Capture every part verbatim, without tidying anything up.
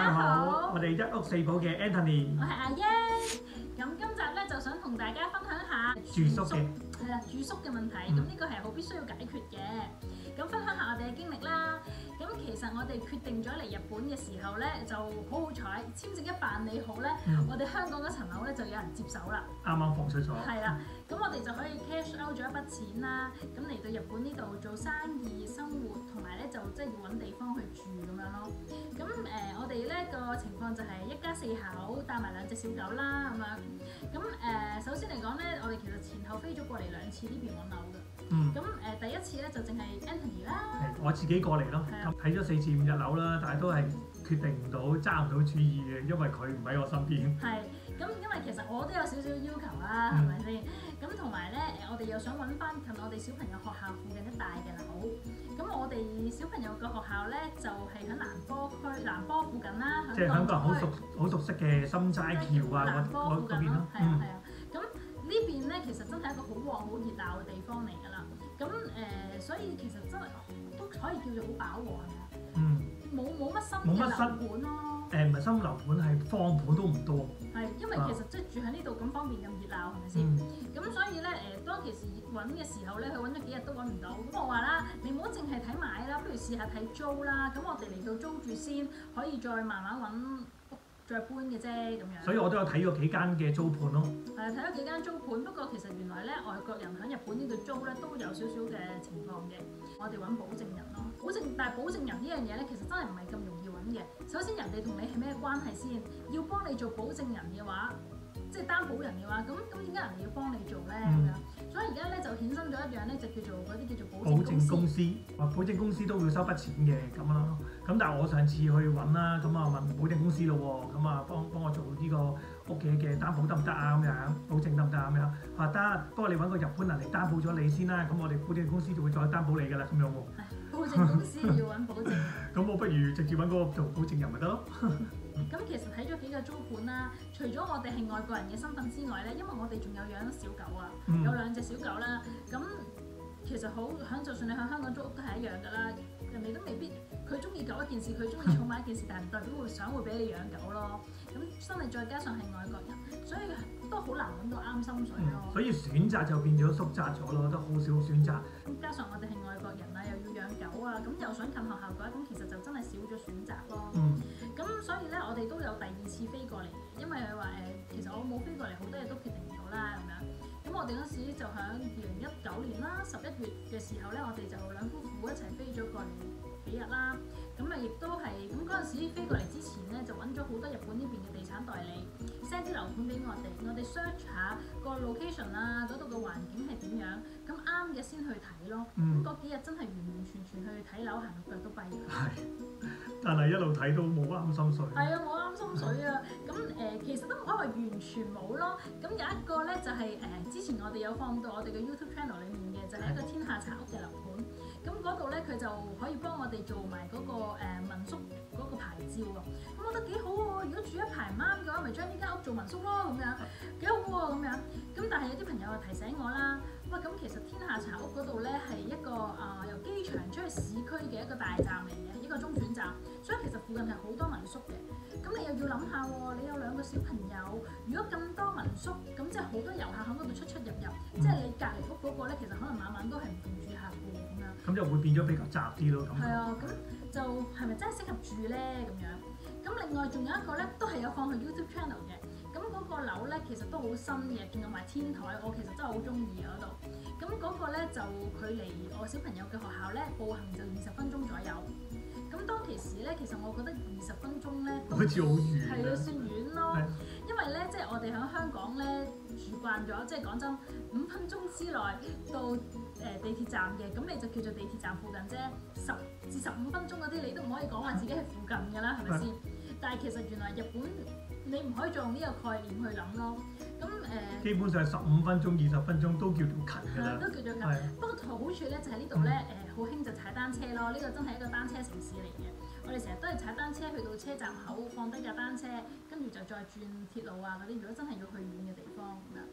家好，我哋一屋四寶嘅 Anthony， 我係阿英。咁今集咧就想同大家分享下住宿嘅係啦，住宿嘅問題。咁呢、嗯、個係好必須要解決嘅。咁分享下我哋嘅經歷啦。咁其實我哋決定咗嚟日本嘅時候咧，就好好彩，簽證一辦理好咧，嗯、我哋香港嗰層樓咧就有人接手啦。 啱啱放出咗。係啦，咁我哋就可以 cash out 咗一筆錢啦。咁嚟到日本呢度做生意、生活，同埋咧就即係要揾地方去住咁樣咯。咁誒、呃，我哋咧個情況就係一家四口帶埋兩隻小狗啦，咁樣。咁誒、呃，首先嚟講咧，我哋其實前後飛咗過嚟兩次呢邊揾樓嘅。嗯。咁誒、呃，第一次咧就淨係 Anthony 啦。係， 我自己過嚟咯。咁睇咗四至五日樓啦，但係都係決定唔到、揸唔到主意嘅，因為佢唔喺我身邊。係。咁因為其實我都有少少要求啦，係咪先？咁同埋咧，誒，我哋又想揾翻近我哋小朋友學校附近一帶嘅樓。咁我哋小朋友嘅學校咧，就係、是、喺南波區、南波附近啦。即係香港人好熟、好熟悉嘅心齋橋啊，嗰嗰邊咯。係啊係啊。咁、嗯、呢邊咧，其實真係一個好旺、好熱鬧嘅地方嚟㗎啦。咁誒、呃，所以其實真係都可以叫做好飽和係咪啊？嗯。冇冇乜新嘅樓盤咯。誒唔係新樓盤，係放盤都唔多。係，因為其實即係住喺呢度咁方便咁熱鬧，係咪先？咁、嗯、所以咧誒，當其時揾嘅時候咧，佢揾咗幾日都揾唔到。咁我話啦，你唔好淨係睇買啦，不如試下睇租啦。咁我哋嚟到租住先，可以再慢慢揾再搬嘅啫咁樣。所以我都有睇過幾間嘅租盤咯。係啊，睇咗幾間租盤，不過其實原來咧外國人喺日本呢度租咧都有少少嘅情況嘅。我哋揾保證人咯，保證但係保證人呢樣嘢咧，其實真係唔係咁容易揾嘅。首先人哋同你係咩關係先？要幫你做保證人嘅話，即係擔保人嘅話，咁咁點解人哋要幫你做咧？咁樣、嗯，所以而家咧就衍生咗一樣咧，就叫做嗰啲叫做保證公司。保證公司，話保證公司都會收筆錢嘅咁咯。咁但係我上次去揾啦，咁啊問保證公司咯喎，咁啊幫幫我做呢個屋企嘅擔保得唔得啊？咁樣保證得唔得啊？咁樣話得，不過你揾個日本人嚟擔保咗你先啦，咁我哋保證公司就會再擔保你㗎啦，咁樣喎。保證公司要揾保證。咁我不如直接揾嗰個做保證人咪得咯。咁其實睇咗幾個租盤啦，除咗我哋係外國人嘅身份之外咧，因為我哋仲有養小狗啊，嗯、有兩隻小狗啦。咁其實好響，就算你喺香港租屋都係一樣㗎啦。人哋都未必佢中意狗一件事，佢中意寵物一件事，但係唔代表會想會俾你養狗咯。咁真係再加上係外國人，所以都好難揾到啱心水咯、嗯。所以選擇就變咗縮窄咗咯，都好少選擇。咁加上我哋係外國人啊，又要養狗啊，咁又想近學校嘅話，咁其實就真係少咗選擇咯。咁、嗯、所以咧，我哋都有第二次飛過嚟嘅，因為佢話誒，其實我冇飛過嚟，好多嘢都決定唔到啦咁樣。咁我哋嗰時就喺二零一九年啦，十一月嘅時候咧，我哋就兩夫婦一齊飛咗過嚟幾日啦。咁啊，亦都係咁嗰陣時飛過嚟之前咧，就揾咗好多日本呢邊嘅地產代理 send 啲樓盤俾我哋，我哋 search 下個 location 啊，嗰度嘅環境係點樣，咁啱嘅先去睇咯。咁嗰、嗯、幾日真係完完全全去睇樓，行到腳都跛。係，但係一路睇都冇啱心水。係啊，冇啱心水啊。咁誒、呃，其實都唔可以話完全冇咯。咁有一個咧就係、是、誒、呃，之前我哋有放到我哋嘅 YouTube channel 裡面嘅，就係、是、一個天下茶屋嘅樓盤。咁嗰度咧，佢就可以幫我哋做埋嗰、那個、呃、民宿嗰個牌照啊。咁我覺得幾好喎！如果住一排唔啱嘅話，咪將呢間屋做民宿咯，咁樣幾好喎，咁樣。咁但係有啲朋友又提醒我啦，喂，咁其實天下茶屋嗰度咧係一個啊、呃、由機場出去市區嘅一個大站嚟嘅，一個中轉站，所以其實附近係好多民宿嘅。咁你又要諗下喎，你有兩個小朋友，如果咁多民宿，咁即係好多遊客喺嗰度出出入入，嗯、即係你隔離屋嗰個咧，其實可能晚晚都係唔同住客嘅咁樣。咁就會變咗比較雜啲咯，咁。係啊，咁就係咪真係適合住咧？咁樣。咁另外仲有一個咧，都係有放去 YouTube channel 嘅。咁嗰個樓咧，其實都好新嘅，仲有埋天台，我其實真係好中意嗰度。咁嗰個咧就距離我小朋友嘅學校咧，步行就二十分鐘左右。咁當其時咧，其實我覺得二十分鐘咧，好似好遠，係啊，算遠咯。的因為咧，即係我哋喺香港咧住慣咗，即係講真，五分鐘之內到誒地鐵站嘅，咁你就叫做地鐵站附近啫。十至十五分鐘嗰啲，你都唔可以講話自己係附近㗎啦，係咪先？的但係其實原來日本你唔可以再用呢個概念去諗咯。咁誒，呃、基本上十五分鐘、二十分鐘都叫做近㗎啦。都叫做近。的不過好處咧就喺呢度咧，誒好興就踩單車咯。呢、這個真係一個單車城市嚟嘅。我哋成日都係踩單車去到車站口放低架單車，跟住就再轉鐵路啊嗰啲。如果真係要去遠嘅地方咁樣，咁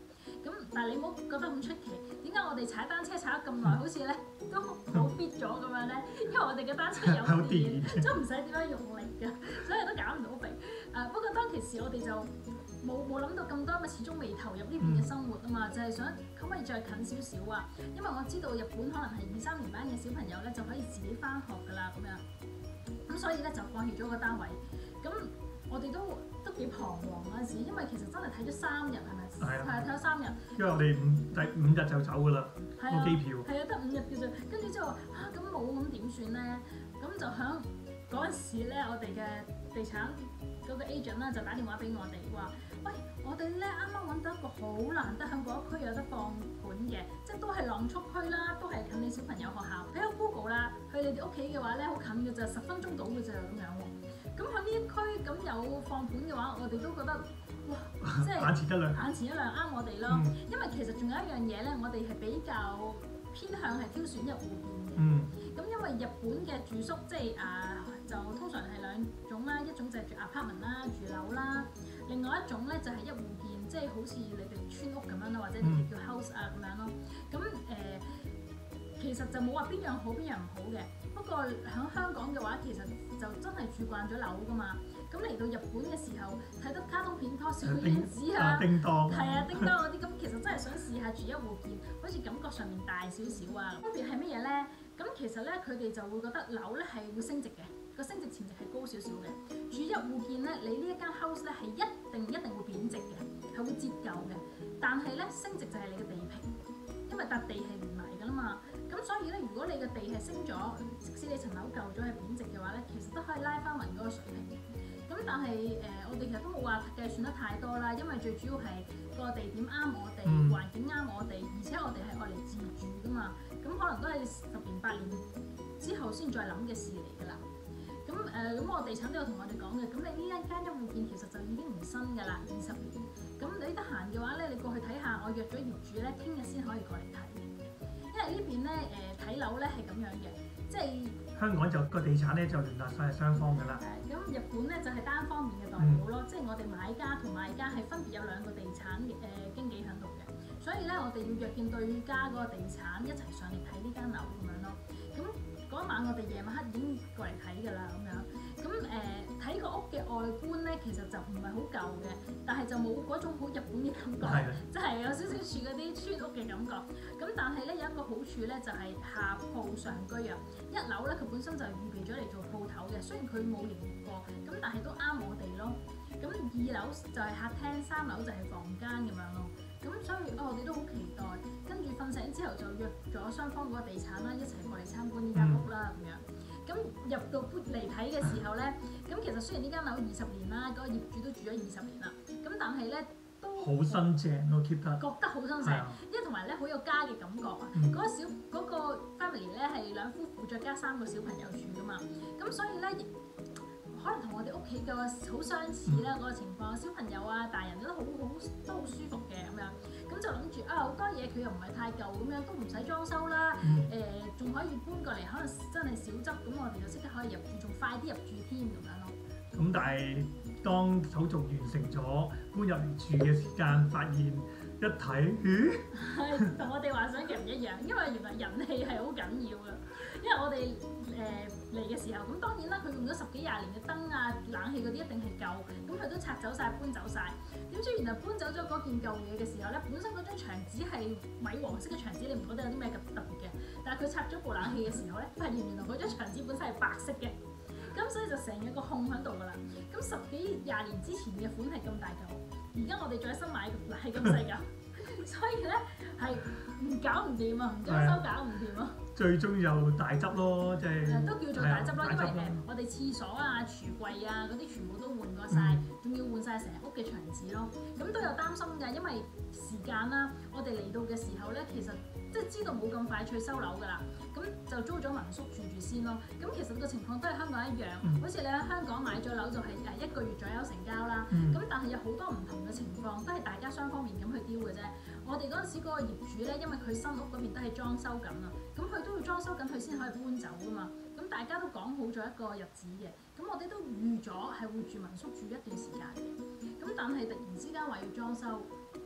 咁但係你唔好覺得咁出奇，點解我哋踩單車踩咗咁耐，好似咧都好 fit 咗咁樣咧？因為我哋嘅單車有電，都唔使點樣用力㗎，所以都減唔到肥。誒不過當其時我哋就冇冇諗到咁多，因為始終未投入呢邊嘅生活啊嘛，就係想可唔可以再近少少啊？因為我知道日本可能係二三年班嘅小朋友咧就可以自己翻學㗎啦，咁樣咁所以咧就放棄咗個單位。咁我哋都都幾彷徨嗰陣時，因為其實真係睇咗三日係咪？係啊，睇咗三日。因為我哋五第五日就走㗎啦，個機票。係啊，得五日嘅啫。跟住之後話嚇咁冇咁點算咧？咁就響嗰陣時咧，我哋嘅地產嗰個 agent 啦就打電話俾我哋話：喂，我哋咧啱啱揾到一個好難得喺嗰一區有得放盤嘅，即係都係浪速區啦，都係近你小朋友學校。睇下 Google 啦，去你哋屋企嘅話咧好近嘅咋，十分鐘到嘅咋咁樣喎。咁喺呢一區咁有放盤嘅話，我哋都覺得哇，即係眼前一亮，眼前一亮啱我哋咯。嗯、因為其實仲有一樣嘢咧，我哋係比較偏向係挑選一戶建嘅。咁、嗯、因為日本嘅住宿即係啊，就通常係兩種啦，一種就係住 apartment 啦，住樓啦，另外一種咧就係一戶建，即係好似你哋村屋咁樣啦，或者你哋叫 house 啊咁樣咯。咁誒、呃，其實就冇話邊樣好邊樣唔好嘅。不過喺香港嘅話，其實就真係住慣咗樓噶嘛。咁嚟到日本嘅時候，睇得卡通片拖小丸子啊，叮當，係啊，叮當嗰啲，咁其實真係想試下住一戶建，好似感覺上面大少少啊。分別係乜嘢咧？咁其實咧，佢哋就會覺得樓咧係會升值嘅，個升值潛值係高少少嘅。住一戶建咧，你呢一間 house 咧係一定一定會貶值嘅，係會折舊嘅。但係咧，升值就係你嘅地皮，因為笪地係連埋㗎啦嘛。咁所以咧，如果你嘅地係升咗，即使你層樓舊咗係貶值嘅話咧，其實都可以拉翻勻嗰個水平。咁但係誒、呃，我哋其實都冇話計算得太多啦，因為最主要係個地點啱我哋，嗯、環境啱我哋，而且我哋係愛嚟自住噶嘛。咁可能都係十年八年之後先再諗嘅事嚟㗎啦。咁誒，咁、呃、我地產都有同我哋講嘅。咁你呢一間一戶建其實就已經唔新㗎啦，二十年。咁你得閒嘅話咧，你過去睇下，我約咗業主咧，聽日先可以過嚟睇。因為呢邊咧誒睇樓咧係咁樣嘅，即係。香港就個地產咧就聯絡晒雙方㗎啦。誒，咁日本咧就係單方面嘅代表咯，嗯、即係我哋買家同賣家係分別有兩個地產誒、呃、經紀喺度嘅，所以咧我哋要約見對家嗰個地產一齊上嚟睇呢間樓咁樣咯。咁嗰一晚我哋夜晚黑已經過嚟睇㗎啦，咁樣。咁誒睇個屋嘅外觀咧，其實就唔係好舊嘅，但係就冇嗰種好日本嘅感覺，即係有少少似嗰啲村屋嘅感覺。咁但係咧有一個好處咧，就係下鋪上居啊。一樓咧佢本身就係預備咗嚟做鋪頭嘅，雖然佢冇營業過，咁但係都啱我哋咯。咁二樓就係客廳，三樓就係房間咁樣咯。咁所以哦，我哋都好期待。跟住瞓醒之後就約咗雙方嗰個地產啦，一齊過嚟參觀呢間屋啦咁、嗯、樣。咁入到嚟睇嘅時候咧，咁其實雖然呢間樓二十年啦，嗰、那個業主都住咗二十年啦，咁但係咧都好新淨咯 keep 得，覺得好新淨，因為同埋咧好有家嘅感覺啊。嗰、嗯、個小嗰、那個 family 咧係兩夫婦再加三個小朋友住噶嘛，咁所以咧可能同我哋屋企嘅好相似啦嗰、嗯、個情況，小朋友啊、大人都好好都好舒服嘅咁樣。咁就諗住啊，好多嘢佢又唔係太舊咁樣，都唔使裝修啦。誒、嗯，仲、呃、可以搬過嚟，可能真係少執，咁我哋就即刻可以入住，仲快啲入住添咁樣咯。咁但係當手續完成咗，搬入嚟住嘅時間，發現一睇，咦？係同我哋幻想嘅唔一樣，因為原來人氣係好緊要㗎。因為我哋誒嚟嘅時候，咁當然啦，佢用咗十幾廿年嘅燈啊、冷氣嗰啲一定係舊，咁佢都拆走晒、搬走晒。點知原來搬走咗嗰件舊嘢嘅時候咧，本身嗰張牆紙係米黃色嘅牆紙，你唔覺得有啲咩特特別嘅？但係佢拆咗部冷氣嘅時候咧，發現原來嗰張牆紙本身係白色嘅，咁所以就成日個空喺度㗎啦。咁十幾廿年之前嘅款係咁大嚿，而家我哋再新買嘅係咁細嚿，所以咧係唔搞唔掂啊，唔裝修搞唔掂啊。最終又大執咯，即係誒都叫做大執咯，因為誒我哋廁所啊、櫥櫃啊嗰啲全部都換過晒，仲、嗯、要換晒成屋嘅牆紙咯。咁都有擔心㗎，因為時間啦，我哋嚟到嘅時候咧，其實即係知道冇咁快脆收樓㗎啦，咁就租咗民宿住住先咯。咁其實個情況都係香港一樣，嗯、好似你喺香港買咗樓就係誒一個月左右成交啦。咁、嗯、但係有好多唔同嘅情況，都係大家雙方面咁去丟嘅啫。我哋嗰陣時嗰個業主咧，因為佢新屋嗰邊都係裝修緊啊，咁佢都要裝修緊，佢先可以搬走噶嘛。咁大家都講好咗一個日子嘅，咁我哋都預咗係會住民宿住一段時間嘅。咁但係突然之間話要裝修，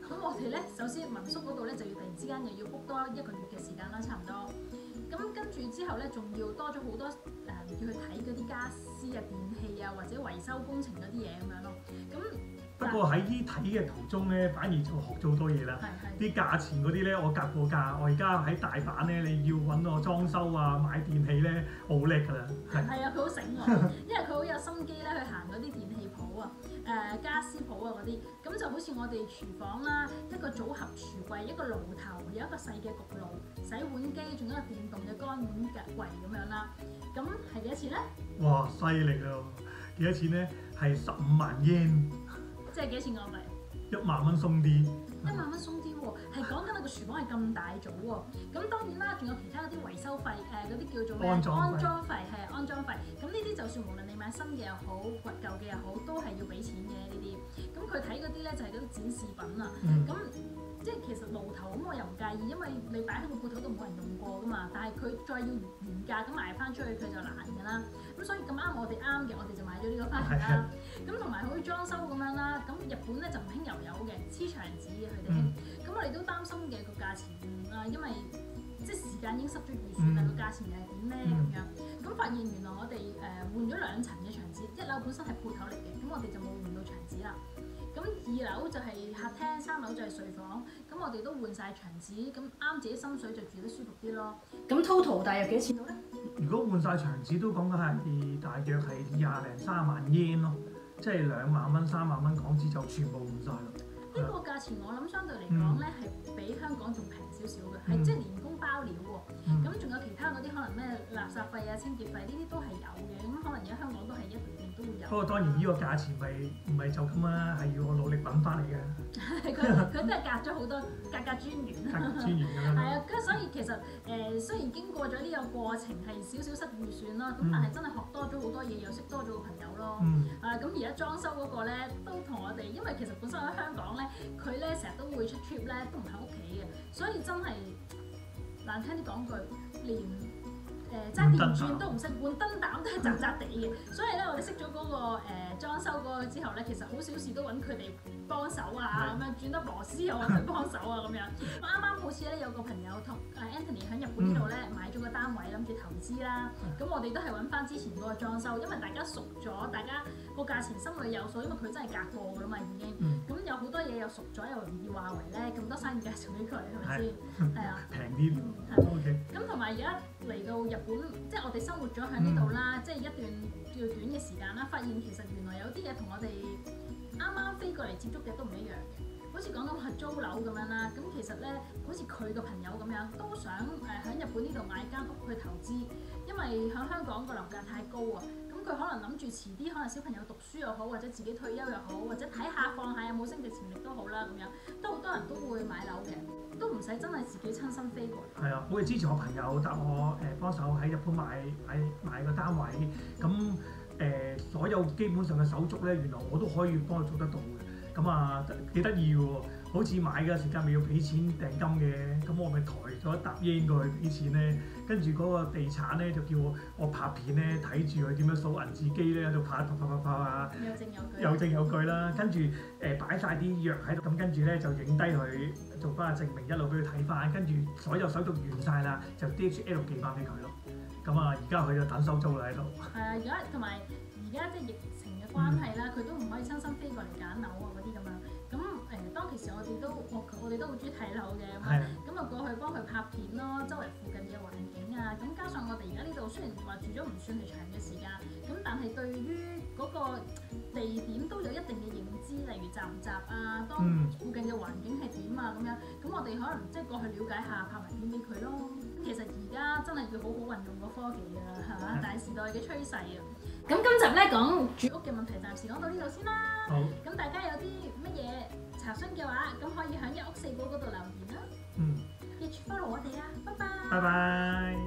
咁我哋咧首先民宿嗰度咧就要突然之間又要 book 多一個月嘅時間啦，差唔多。咁跟住之後咧，仲要多咗好多誒、呃，要去睇嗰啲家私啊、電器啊，或者維修工程嗰啲嘢咁樣咯。咁不過喺啲睇嘅途中咧，反而就學咗好多嘢啦。啲價錢嗰啲咧，我夾過價。我而家喺大阪咧，你要揾我裝修啊、買電器咧，我好叻㗎啦。 係啊，佢好醒喎，因為佢好有心機咧去行嗰啲電器鋪啊、誒、呃、家私鋪啊嗰啲。咁就好似我哋廚房啦，一個組合櫥櫃，一個爐頭，有一個細嘅焗爐、洗碗機，仲有一個電動嘅乾碗櫃咁樣啦。咁係幾多錢咧？ 哇！犀利啊！幾多錢咧？係十五萬 yen。 即係幾錢港幣？ 一萬蚊鬆啲。 一萬蚊鬆啲喎，係講緊你個廚房係咁大組喎。咁當然啦，仲有其他嗰啲維修費，誒嗰啲叫做咩？安裝費係安裝費。咁呢啲就算無論你買新嘅又好，舊嘅又好，都係要俾錢嘅呢啲。咁佢睇嗰啲咧就係嗰啲展示品啊。咁、嗯即係其實爐頭咁我又唔介意，因為你擺喺個鋪頭都冇人用過噶嘛。但係佢再要原價咁賣翻出去，佢就難㗎啦。咁所以咁啱我哋啱嘅，我哋就買咗呢個翻嚟啦。咁同埋好似裝修咁樣啦。咁日本咧就唔興油油嘅，黐牆紙嘅佢哋。咁、嗯、我哋都擔心嘅個價錢啊，因為即係時間已經濕咗預算啦，個、嗯、價錢又係點咧咁樣。咁發現原來我哋誒、呃、換咗兩層嘅牆紙，一樓本身係鋪頭嚟嘅，咁我哋就冇換到牆紙啦。咁二樓就係客廳，三樓就係睡房。咁我哋都換晒牆紙，咁啱自己心水就住得舒服啲咯。咁 total 大約幾多錢到咧？ 如果換晒牆紙都講緊係大約係廿零三萬 yen 咯，即係兩萬蚊、三萬蚊港紙就全部換晒啦。 呢個價錢我諗相對嚟講咧係比香港仲平少少嘅，係、嗯、即係連工包料喎。咁、嗯、仲有其他嗰啲可能咩垃圾費啊、清潔費呢啲都係有嘅。咁可能而家香港都係一定都會有。不過當然呢個價錢咪唔係就咁啦，係要我努力揾翻嚟嘅。 佢佢真係隔咗好多格格專員。 格格專員咁樣。 係啊，咁所以其實誒、呃、雖然經過咗呢個過程係少少失預算啦，咁、嗯、但係真係學多咗好多嘢，又識多咗個朋友咯。嗯、啊咁而家裝修嗰個咧都同我哋，因為其實本身喺香港咧，佢咧成日都會出 trip 咧，都唔喺屋企嘅，所以真係難聽啲講句，連誒揸、呃、電鑽都唔識，換燈膽都係渣渣地嘅。所以咧，我哋識咗嗰、那個誒、呃、裝修嗰個之後咧，其實好小事都揾佢哋幫手啊，咁樣轉得螺絲又揾佢幫手啊，咁樣。啱啱好似咧有個朋友同誒 Anthony 喺日本呢度咧買咗個單位，諗住投資啦。咁、嗯、我哋都係揾翻之前嗰個裝修，因為大家熟咗，大家個價錢心裏有數，因為佢真係隔過㗎啦嘛已經。咁、嗯、有好多嘢又熟咗，又容易話為咧，咁多生意介紹俾佢係咪先？係啊，平啲。OK。咁同埋而家嚟到日本，即係我哋生活咗喺呢度啦，嗯、即係一段叫短嘅時間啦，發現其實原來有啲嘢同我哋啱啱飛過嚟接觸嘅都唔一樣嘅。好似講緊係租樓咁樣啦，咁其實咧，好似佢個朋友咁樣，都想誒喺日本呢度買間屋去投資，因為喺香港個樓價太高啊。咁佢可能諗住遲啲，可能小朋友讀書又好，或者自己退休又好，或者睇下放下有冇升值潛力都好啦，咁樣都好多人都會買樓嘅，都唔使真係自己親身飛過嚟。係啊，好似之前我朋友帶我誒幫手喺日本買買買個單位，咁誒、呃、所有基本上嘅手續咧，原來我都可以幫佢做得到嘅。咁啊幾得意喎！好似買嘅時間咪要俾錢訂金嘅，咁我咪抬咗一沓 yen 過去俾錢咧，跟住嗰個地產咧就叫我我拍片咧，睇住佢點樣掃銀紙機咧喺度拍拍拍拍拍啊， 有證有據， 有證有據啦，跟住誒擺晒啲藥喺度，咁跟住咧就影低佢做翻個證明，一路俾佢睇翻，跟住所有手續完晒啦，就 D H L 寄翻俾佢咯。咁啊，而家佢就等收租啦喺度。係啊， 而家同埋而家即係疫情嘅關係啦，佢、嗯、都唔可以親身飛過嚟揀樓啊嗰啲咁樣。咁誒、呃，當其時我哋都我我哋都好中意睇樓嘅，咁啊，咁啊過去幫佢拍片咯，周圍附近嘅環境啊，咁加上我哋而家呢度雖然話住咗唔算係長嘅時間，咁但係對於嗰個地點都有一定嘅認知，例如雜唔雜啊，當附近嘅環境係點啊咁樣，咁我哋可能即係過去了解下，拍埋片俾佢咯。咁其實而家真係要好好運用個科技啊，係嘛？大時代嘅趨勢啊！咁今集咧講住屋嘅問題，暫時講到呢度先啦。好。咁大家有啲乜嘢查詢嘅話，咁可以喺一屋四寶嗰度留言啦。嗯。記住 follow 我哋啊！拜拜。 拜拜。